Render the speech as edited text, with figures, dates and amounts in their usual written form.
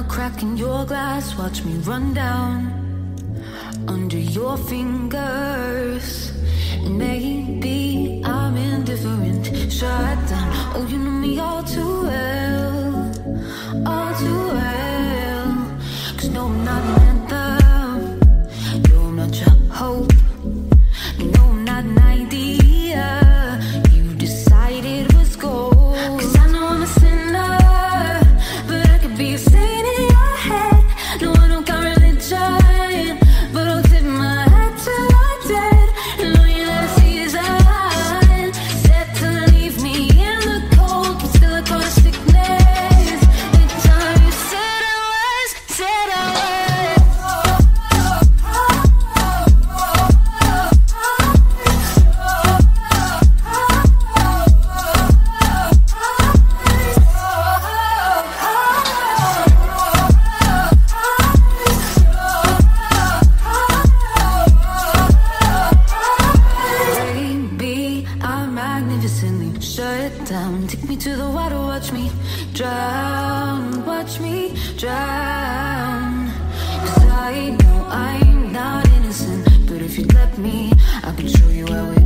a crack in your glass, watch me run down under your fingers. And maybe I'm indifferent, shut down. Oh, you know me all too well, all too well. 'Cause no, I'm not an anthem, no, I'm not your hope, no, I'm not an idea you decided was gold. 'Cause I know I'm a sinner, but I could be a saint in your head. No, I don't got religion, but I'll tip my hat till I'm dead. And all you let see is I set to leave me in the cold, but still I caught a sickness. The time you said I was, said I was. Baby, I'm magnificently shut down. Take me to the water, watch me drown, watch me drown. 'Cause I know I'm not innocent, but if you'd let me, I could show you how it